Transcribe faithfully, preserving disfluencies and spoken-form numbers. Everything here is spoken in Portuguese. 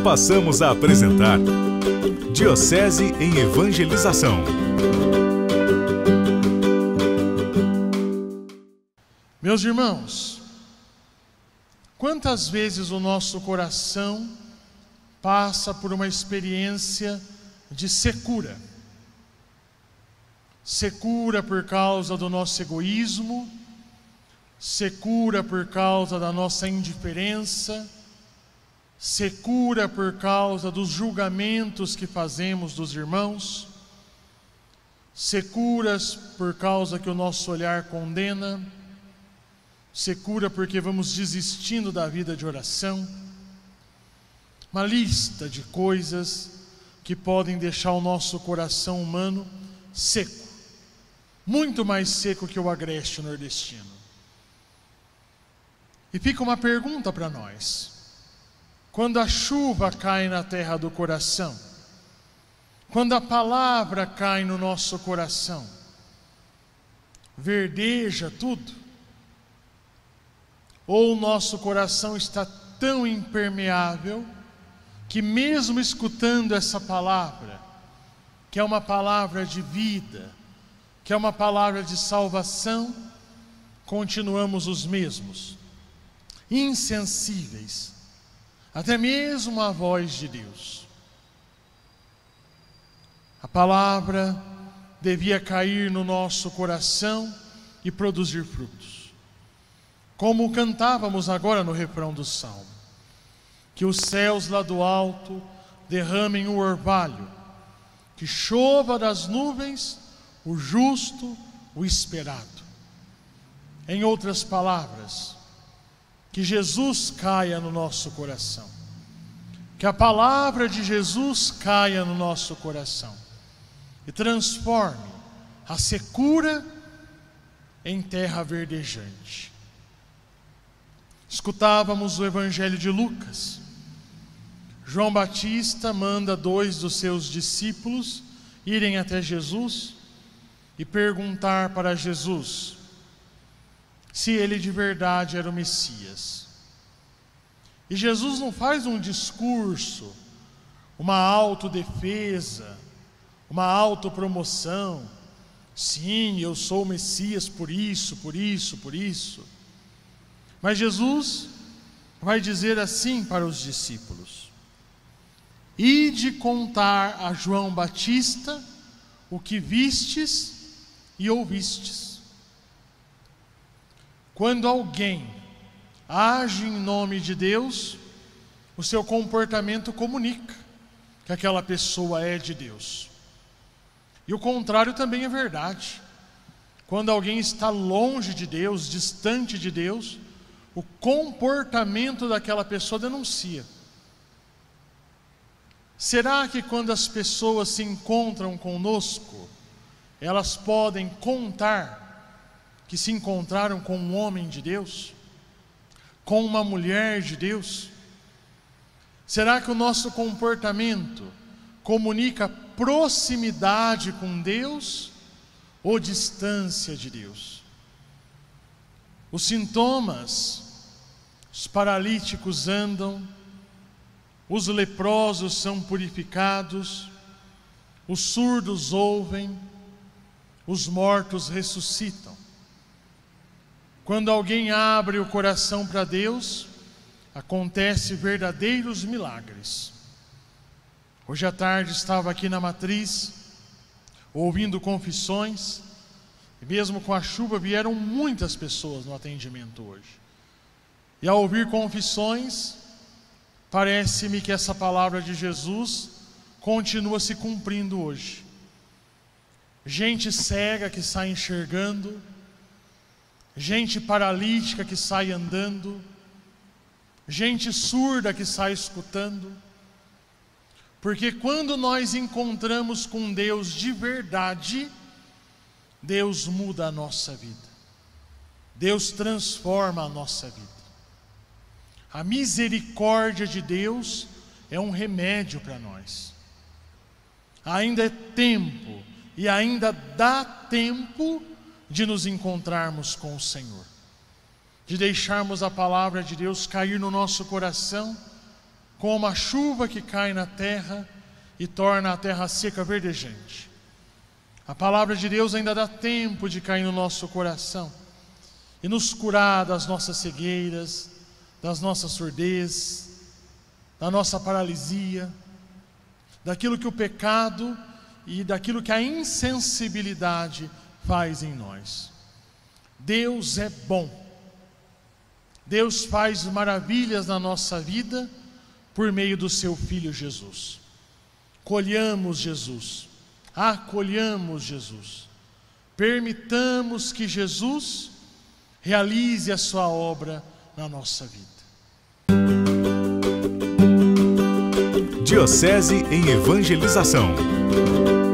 passamos a apresentar Diocese em Evangelização. Meus irmãos, quantas vezes o nosso coração passa por uma experiência de secura? Secura por causa do nosso egoísmo, secura por causa da nossa indiferença, secura por causa dos julgamentos que fazemos dos irmãos, securas por causa que o nosso olhar condena, secura porque vamos desistindo da vida de oração. Uma lista de coisas que podem deixar o nosso coração humano seco, muito mais seco que o agreste nordestino. E fica uma pergunta para nós: quando a chuva cai na terra do coração, quando a palavra cai no nosso coração, verdeja tudo? Ou o nosso coração está tão impermeável que, mesmo escutando essa palavra, que é uma palavra de vida, que é uma palavra de salvação, continuamos os mesmos, insensíveis, até mesmo à voz de Deus. A palavra devia cair no nosso coração e produzir frutos, como cantávamos agora no refrão do Salmo: que os céus lá do alto derramem o orvalho, que chova das nuvens o justo, o esperado. Em outras palavras, que Jesus caia no nosso coração, que a palavra de Jesus caia no nosso coração e transforme a secura em terra verdejante. Escutávamos o Evangelho de Lucas. João Batista manda dois dos seus discípulos irem até Jesus e perguntar para Jesus se ele de verdade era o Messias. E Jesus não faz um discurso, uma autodefesa, uma autopromoção. Sim, eu sou o Messias por isso, por isso, por isso. Mas Jesus vai dizer assim para os discípulos: ide contar a João Batista o que vistes e ouvistes. Quando alguém age em nome de Deus, o seu comportamento comunica que aquela pessoa é de Deus. E o contrário também é verdade. Quando alguém está longe de Deus, distante de Deus, o comportamento daquela pessoa denuncia. Será que quando as pessoas se encontram conosco, elas podem contar que se encontraram com um homem de Deus, com uma mulher de Deus? Será que o nosso comportamento comunica proximidade com Deus ou distância de Deus? Os sintomas: os paralíticos andam, os leprosos são purificados, os surdos ouvem, os mortos ressuscitam. Quando alguém abre o coração para Deus, acontece verdadeiros milagres. Hoje à tarde estava aqui na Matriz, ouvindo confissões, e mesmo com a chuva vieram muitas pessoas no atendimento hoje. E ao ouvir confissões, parece-me que essa palavra de Jesus continua se cumprindo hoje. Gente cega que sai enxergando, gente paralítica que sai andando, gente surda que sai escutando. Porque quando nós encontramos com Deus de verdade, Deus muda a nossa vida, Deus transforma a nossa vida. A misericórdia de Deus é um remédio para nós. Ainda é tempo e ainda dá tempo de nos encontrarmos com o Senhor, de deixarmos a palavra de Deus cair no nosso coração como a chuva que cai na terra e torna a terra seca verdejante. A palavra de Deus ainda dá tempo de cair no nosso coração e nos curar das nossas cegueiras, das nossas surdez, da nossa paralisia, daquilo que o pecado e daquilo que a insensibilidade faz em nós. Deus é bom. Deus faz maravilhas na nossa vida por meio do seu Filho Jesus. Colhamos Jesus, acolhamos Jesus, permitamos que Jesus realize a sua obra na nossa vida. Diocese em Evangelização.